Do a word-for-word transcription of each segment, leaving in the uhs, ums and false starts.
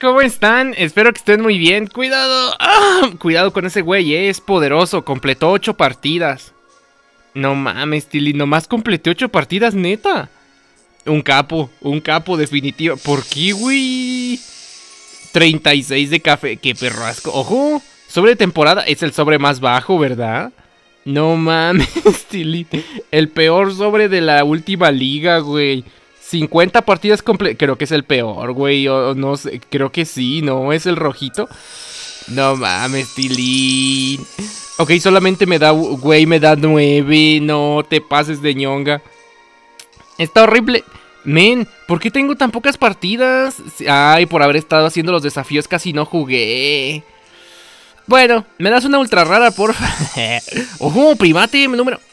¿Cómo están? Espero que estén muy bien. Cuidado. ¡Ah! Cuidado con ese güey, eh. Es poderoso. Completó ocho partidas. No mames, Tilly. Nomás completé ocho partidas, neta. Un capo. Un capo definitivo. ¿Por qué, güey? treinta y seis de café. Qué perrasco. Ojo. Sobre temporada es el sobre más bajo, ¿verdad? No mames, Tilly. El peor sobre de la última liga, güey. cincuenta partidas completas. Creo que es el peor, güey. O no sé. Creo que sí, ¿no? Es el rojito. No mames, Tilly. Ok, solamente me da. Güey, me da nueve. No te pases de ñonga. Está horrible. Men, ¿por qué tengo tan pocas partidas? Ay, por haber estado haciendo los desafíos casi no jugué. Bueno, me das una ultra rara, porfa. Ojo, primate, mi número.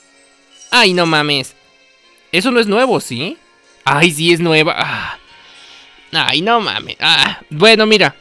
Ay, no mames. Eso no es nuevo, ¿sí? Ay, sí es nueva. Ah. Ay, no mames. Ah. Bueno, mira.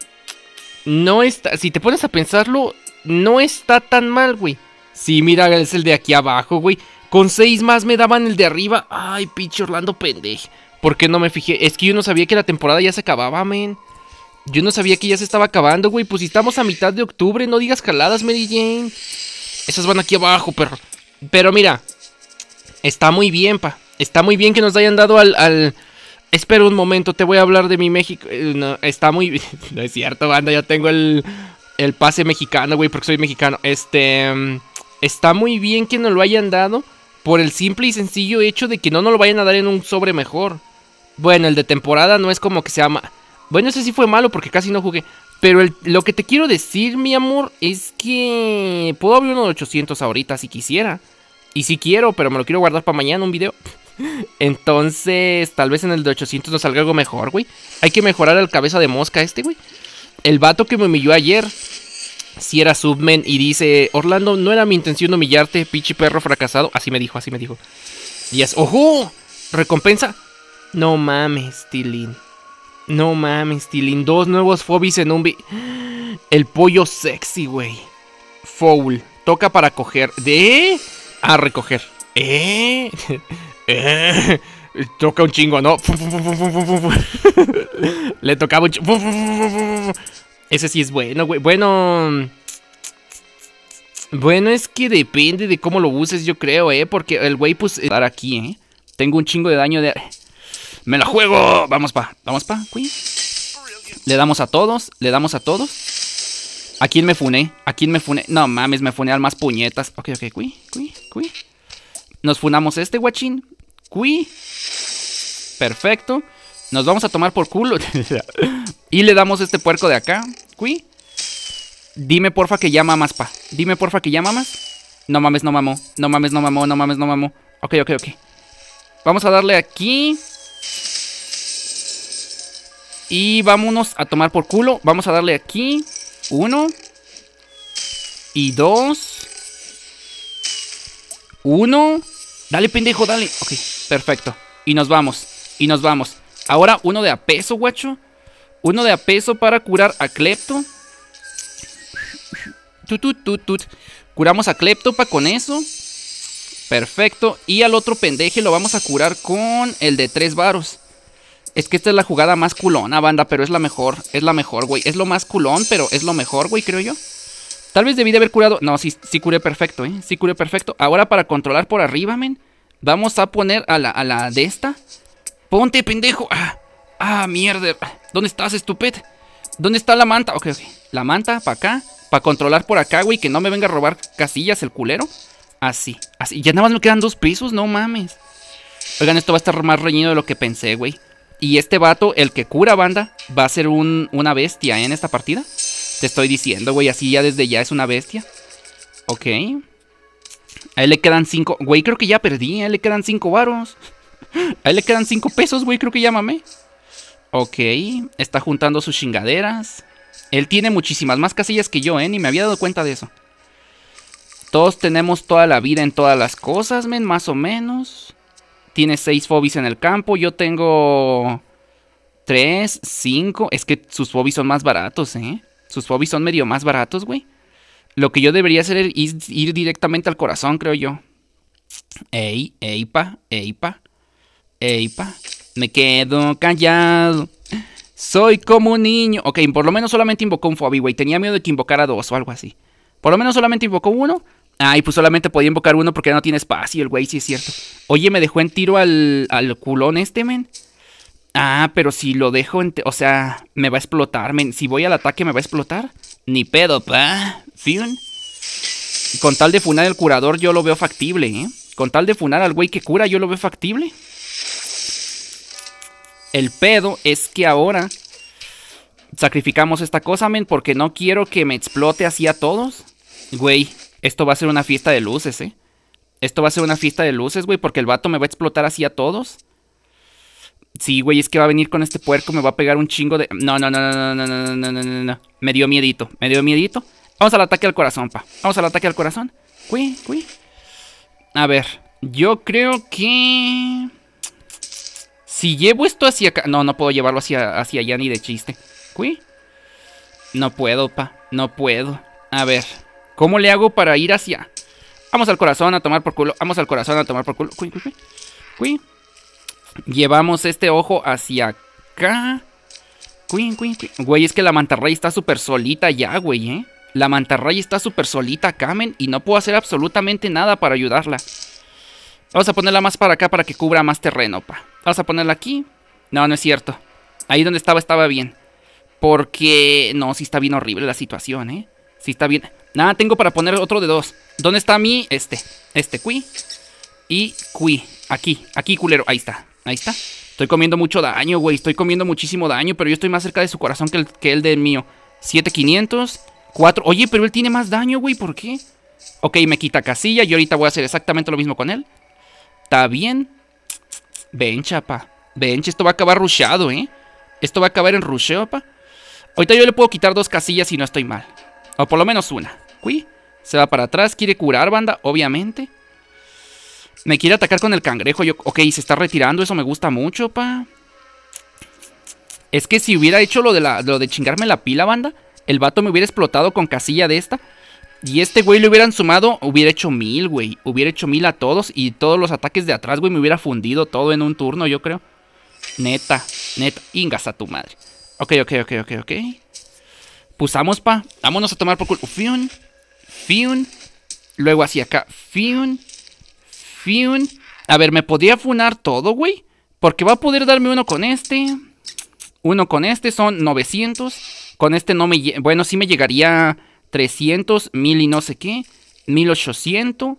No está... Si te pones a pensarlo, no está tan mal, güey. Sí, mira, es el de aquí abajo, güey. Con seis más me daban el de arriba. Ay, pinche Orlando pendejo. ¿Por qué no me fijé? Es que yo no sabía que la temporada ya se acababa, men. Yo no sabía que ya se estaba acabando, güey. Pues si estamos a mitad de octubre, no digas jaladas, Mary Jane. Esas van aquí abajo, perro. Pero mira, está muy bien, pa. Está muy bien que nos hayan dado al... al... Espera un momento, te voy a hablar de mi México. No, está muy bien. No es cierto, banda, ya tengo el... El pase mexicano, güey, porque soy mexicano. Este... Está muy bien que nos lo hayan dado por el simple y sencillo hecho de que no nos lo vayan a dar en un sobre mejor. Bueno, el de temporada no es como que se llama... Bueno, ese sí fue malo porque casi no jugué. Pero el, lo que te quiero decir, mi amor, es que... Puedo abrir uno de ochocientos ahorita si quisiera. Y si quiero, pero me lo quiero guardar para mañana, un video. Entonces, tal vez en el de ochocientos nos salga algo mejor, güey. Hay que mejorar el cabeza de mosca este, güey. El vato que me humilló ayer, si era submen y dice... Orlando, no era mi intención humillarte, pinche perro fracasado. Así me dijo, así me dijo. Y es... ¡Ojo! Recompensa. No mames, Tilín. No mames, Tilín. Dos nuevos fobis en un... El pollo sexy, güey. Foul. Toca para coger. ¿De? A recoger. ¿Eh? ¿Eh? Toca un chingo, ¿no? Le tocaba un chingo. Ese sí es bueno, güey. Bueno... Bueno, es que depende de cómo lo uses, yo creo, ¿eh? Porque el güey, pues... Estar aquí, ¿eh? Tengo un chingo de daño de... ¡Me la juego! Vamos pa, vamos pa, güey. Le damos a todos, le damos a todos. ¿A quién me funé? ¿A quién me funé? No mames, me funé al más puñetas. Ok, ok, cuí, cuí, cuí. Nos funamos este guachín. Cuí. Perfecto. Nos vamos a tomar por culo. Y le damos este puerco de acá. Cuí. Dime porfa que ya mamas, pa. Dime porfa que ya mamas. No mames, no mamó. No mames, no mamó, no mames, no mamó. Ok, ok, ok. Vamos a darle aquí. Y vámonos a tomar por culo. Vamos a darle aquí. Uno. Y dos. Uno. Dale, pendejo, dale. Ok, perfecto. Y nos vamos. Y nos vamos. Ahora uno de a peso, guacho. Uno de a peso para curar a Klepto. Tut, tut, tut, tut. Curamos a Klepto pa con eso. Perfecto. Y al otro pendeje lo vamos a curar con el de tres varos. Es que esta es la jugada más culona, banda, pero es la mejor. Es la mejor, güey. Es lo más culón, pero es lo mejor, güey, creo yo. Tal vez debí de haber curado... No, sí, sí curé perfecto, ¿eh? Sí curé perfecto. Ahora para controlar por arriba, men. Vamos a poner a la, a la de esta. Ponte, pendejo. Ah, ah, mierda. ¿Dónde estás, estúpido? ¿Dónde está la manta? Ok, ok. La manta para acá. Para controlar por acá, güey. Que no me venga a robar casillas el culero. Así, así. Ya nada más me quedan dos pisos, no mames. Oigan, esto va a estar más reñido de lo que pensé, güey. Y este vato, el que cura, banda, va a ser un, una bestia, ¿eh? En esta partida. Te estoy diciendo, güey, así ya desde ya es una bestia. Ok. A él le quedan cinco... Güey, creo que ya perdí, a él le quedan cinco varos. A él le quedan cinco pesos, güey, creo que ya mamé. Ok, está juntando sus chingaderas. Él tiene muchísimas más casillas que yo, ¿eh? Ni me había dado cuenta de eso. Todos tenemos toda la vida en todas las cosas, men, más o menos. Tiene seis fobis en el campo. Yo tengo tres, cinco. Es que sus fobis son más baratos, ¿eh? Sus fobis son medio más baratos, güey. Lo que yo debería hacer es ir, ir directamente al corazón, creo yo. Ey, ey, pa, ey, pa. Ey, pa. Me quedo callado. Soy como un niño. Ok, por lo menos solamente invocó un Fobi, güey. Tenía miedo de que invocara dos o algo así. Por lo menos solamente invocó uno. Ay, pues solamente podía invocar uno porque no tiene espacio el güey, sí es cierto. Oye, me dejó en tiro al, al culón este, men. Ah, pero si lo dejo en... O sea, me va a explotar, men. Si voy al ataque, ¿me va a explotar? Ni pedo, pa. Fiun. Con tal de funar al curador, yo lo veo factible, ¿eh? Con tal de funar al güey que cura, yo lo veo factible. El pedo es que ahora sacrificamos esta cosa, men, porque no quiero que me explote así a todos. Güey, esto va a ser una fiesta de luces, ¿eh? Esto va a ser una fiesta de luces, güey, porque el vato me va a explotar así a todos. Sí, güey, es que va a venir con este puerco, me va a pegar un chingo de... No, no, no, no, no, no, no, no, no, no. Me dio miedito, me dio miedito. Vamos al ataque al corazón, pa. Vamos al ataque al corazón. Cui, cui. A ver, yo creo que... Si llevo esto hacia acá... No, no puedo llevarlo hacia, hacia allá ni de chiste. Cui. No puedo, pa. No puedo. A ver, ¿cómo le hago para ir hacia...? Vamos al corazón a tomar por culo. Vamos al corazón a tomar por culo. Cui, cui, cui. Cui. Llevamos este ojo hacia acá. Cui, cui, cui. Güey, es que la mantarraya está súper solita ya, güey, ¿eh? La mantarraya está súper solita acá, men. Y no puedo hacer absolutamente nada para ayudarla. Vamos a ponerla más para acá para que cubra más terreno, pa. Vamos a ponerla aquí. No, no es cierto. Ahí donde estaba, estaba bien. Porque... No, sí está bien horrible la situación, ¿eh? Sí está bien... Nada, tengo para poner otro de dos. ¿Dónde está mi...? Este. Este, Cui. Y Cui. Aquí, aquí, culero. Ahí está, ahí está. Estoy comiendo mucho daño, güey. Estoy comiendo muchísimo daño, pero yo estoy más cerca de su corazón que el, que el del mío. siete quinientos. cuatro... Oye, pero él tiene más daño, güey. ¿Por qué? Ok, me quita casilla. Y ahorita voy a hacer exactamente lo mismo con él. Está bien. Ven, chapa. Ven, esto va a acabar rusheado, ¿eh? Esto va a acabar en rusheo, pa. Ahorita yo le puedo quitar dos casillas si no estoy mal. O por lo menos una. Cui. Se va para atrás. Quiere curar, banda, obviamente. Me quiere atacar con el cangrejo. Yo... Ok, se está retirando. Eso me gusta mucho, pa. Es que si hubiera hecho lo de, la... lo de chingarme la pila, banda, el vato me hubiera explotado con casilla de esta. Y este güey le hubieran sumado, hubiera hecho mil, güey. Hubiera hecho mil a todos. Y todos los ataques de atrás, güey, me hubiera fundido todo en un turno, yo creo. Neta, neta. Ingas a tu madre. Ok, ok, ok, ok, ok. Pusamos, pa. Vámonos a tomar por culo. Fiun. Fiun. Luego hacia acá. Fiun. Fiun. A ver, ¿me podría funar todo, güey? Porque va a poder darme uno con este. Uno con este. Son novecientos. Con este no me... Bueno, sí me llegaría... trescientos, mil y no sé qué. mil ochocientos.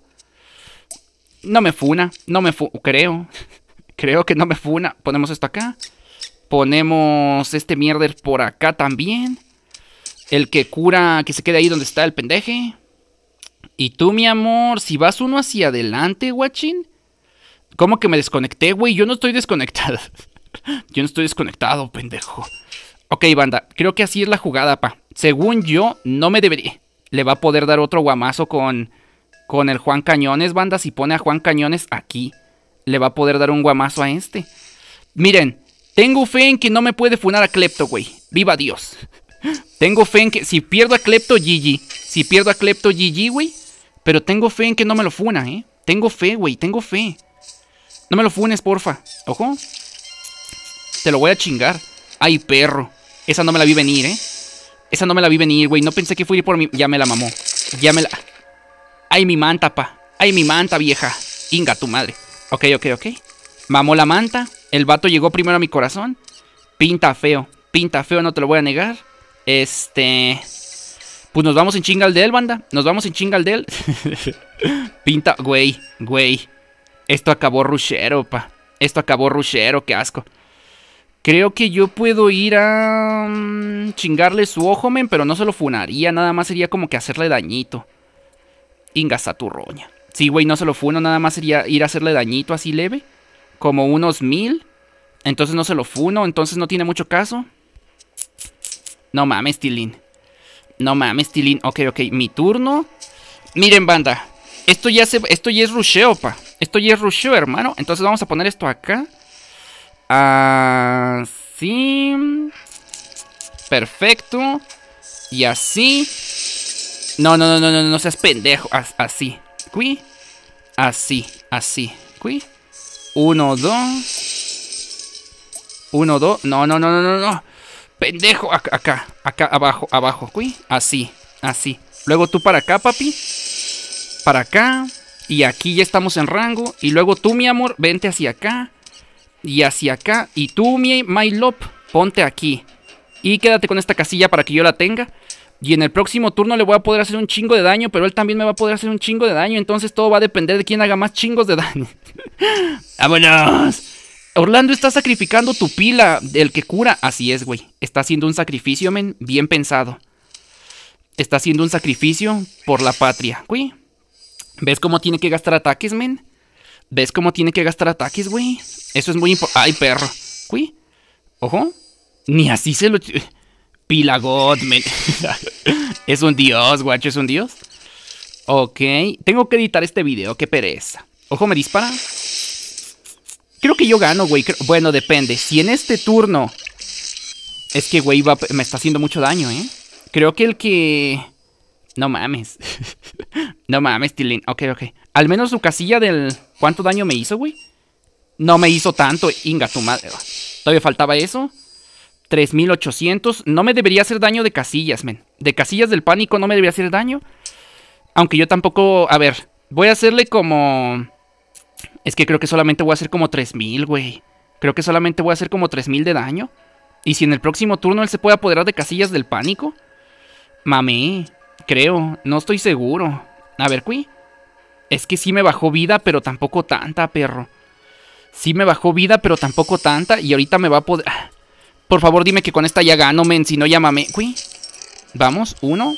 No me funa. No me funa. Creo. Creo que no me funa. Ponemos esto acá. Ponemos este mierder por acá también. El que cura, que se quede ahí donde está el pendeje. Y tú, mi amor, si vas uno hacia adelante, guachín. ¿Cómo que me desconecté, güey? Yo no estoy desconectado. Yo no estoy desconectado, pendejo. Ok, banda, creo que así es la jugada, pa. Según yo, no me debería... Le va a poder dar otro guamazo con... Con el Juan Cañones, banda. Si pone a Juan Cañones aquí, le va a poder dar un guamazo a este. Miren, tengo fe en que no me puede funar a Klepto, güey. ¡Viva Dios! Tengo fe en que... Si pierdo a Klepto, G G. Si pierdo a Klepto, G G, güey. Pero tengo fe en que no me lo funa, ¿eh? Tengo fe, güey, tengo fe. No me lo funes, porfa. Ojo. Te lo voy a chingar. Ay, perro. Esa no me la vi venir, ¿eh? Esa no me la vi venir, güey. No pensé que fuera por mi... Ya me la mamó. Ya me la... Ay, mi manta, pa. Ay, mi manta, vieja. Inga, tu madre. Ok, ok, ok. Mamó la manta. El vato llegó primero a mi corazón. Pinta feo. Pinta feo, no te lo voy a negar. Este... Pues nos vamos en chinga al de él, banda. Nos vamos en chinga al de él. Pinta... Güey, güey. Esto acabó rushero, pa. Esto acabó rushero, qué asco. Creo que yo puedo ir a... Um, chingarle su ojo, men, pero no se lo funaría. Nada más sería como que hacerle dañito. Ingas a tu roña. Sí, güey, no se lo funo. Nada más sería ir a hacerle dañito así leve. Como unos mil. Entonces no se lo funo. Entonces no tiene mucho caso. No mames, Tilín. No mames, Tilín. Ok, ok, mi turno. Miren, banda. Esto ya, se, esto ya es rusheo, pa. Esto ya es rusheo, hermano. Entonces vamos a poner esto acá. Así. Perfecto. Y así. No, no, no, no, no, no seas pendejo. Así. Cui. Así, así. Cui. Uno, dos. Uno, dos. No, no, no, no, no, no. Pendejo. Acá, acá, acá, abajo, abajo, güey. Así, así. Luego tú para acá, papi. Para acá. Y aquí ya estamos en rango. Y luego tú, mi amor, vente hacia acá. Y hacia acá. Y tú, mi my love, ponte aquí. Y quédate con esta casilla para que yo la tenga. Y en el próximo turno le voy a poder hacer un chingo de daño. Pero él también me va a poder hacer un chingo de daño. Entonces todo va a depender de quién haga más chingos de daño. ¡Vámonos! Orlando está sacrificando tu pila. El que cura. Así es, güey. Está haciendo un sacrificio, men. Bien pensado. Está haciendo un sacrificio por la patria, güey. ¿Ves cómo tiene que gastar ataques, men? ¿Ves cómo tiene que gastar ataques, güey? Eso es muy importante. ¡Ay, perro! Güey. Ojo. Ni así se lo... Pila God, men. Es un dios, guacho. Es un dios. Ok. Tengo que editar este video. Qué pereza. Ojo, me dispara. Creo que yo gano, güey. Bueno, depende. Si en este turno... Es que, güey, va... me está haciendo mucho daño, ¿eh? Creo que el que... No mames. No mames, Tilín. Ok, ok. Al menos su casilla del... ¿Cuánto daño me hizo, güey? No me hizo tanto. Inga, tu madre. Todavía faltaba eso. tres mil ochocientos. No me debería hacer daño de casillas, men. De casillas del pánico no me debería hacer daño. Aunque yo tampoco... A ver. Voy a hacerle como... Es que creo que solamente voy a hacer como tres mil, güey. Creo que solamente voy a hacer como tres mil de daño. Y si en el próximo turno él se puede apoderar de casillas del pánico... Mame, creo, no estoy seguro. A ver, cuí. Es que sí me bajó vida, pero tampoco tanta, perro. Sí me bajó vida, pero tampoco tanta. Y ahorita me va a poder... Por favor, dime que con esta ya gano, men. Si no, llámame. Cuí. Vamos, uno.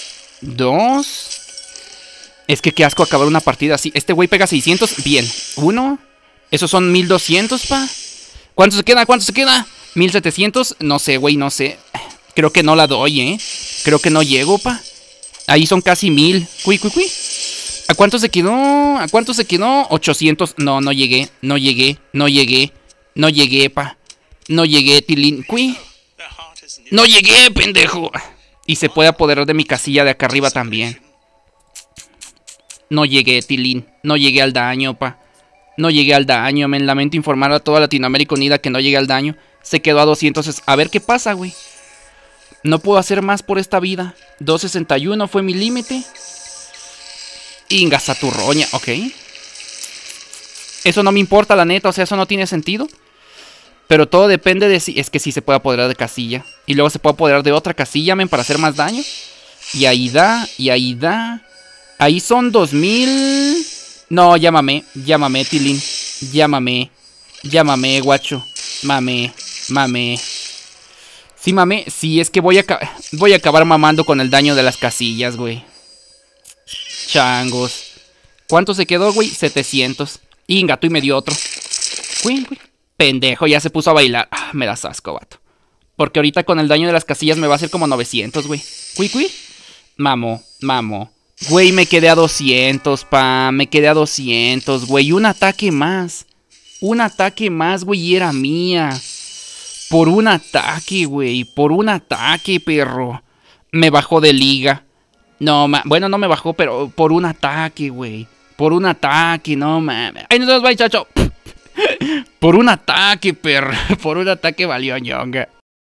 Dos. Es que qué asco acabar una partida así. Este güey pega seiscientos. Bien. Uno. Esos son mil doscientos, pa. ¿Cuánto se queda? ¿Cuánto se queda? mil setecientos. No sé, güey, no sé. Creo que no la doy, ¿eh? Creo que no llego, pa. Ahí son casi mil. Cuí, cuí, cuí. ¿A cuánto se quedó? ¿A cuánto se quedó? ochocientos. No, no llegué. No llegué. No llegué. No llegué, pa. No llegué, Tilín. Cuí. No llegué, pendejo. Y se puede apoderar de mi casilla de acá arriba también. No llegué, Tilín. No llegué al daño, pa. No llegué al daño. Me lamento informar a toda Latinoamérica Unida que no llegué al daño. Se quedó a doscientos. A ver qué pasa, güey. No puedo hacer más por esta vida. doscientos sesenta y uno fue mi límite. Ingas a tu roña. Ok. Eso no me importa, la neta. O sea, eso no tiene sentido. Pero todo depende de si... Es que sí se puede apoderar de casilla. Y luego se puede apoderar de otra casilla, men, para hacer más daño. Y ahí da. Y ahí da. Ahí son dos mil. No, llámame. Llámame, Tilín. Llámame. Llámame, guacho. Mame. Mame. Sí, mame. Sí, es que voy a, voy a acabar mamando con el daño de las casillas, güey. Changos. ¿Cuánto se quedó, güey? setecientos. Inga, tú y me dio otro. Güey, güey. Pendejo, ya se puso a bailar. Ah, me das asco, vato. Porque ahorita con el daño de las casillas me va a hacer como novecientos, güey. Cui, cui. Mamo, mamo. Güey, me quedé a doscientos, pa. Me quedé a doscientos, güey. Un ataque más. Un ataque más, güey, y era mía. Por un ataque, güey. Por un ataque, perro. Me bajó de liga. No, ma... Bueno, no me bajó, pero por un ataque, güey. Por un ataque, no mames. ¡Ay, no se nos va, chacho! Por un ataque, perro. Por un ataque valió ñonga.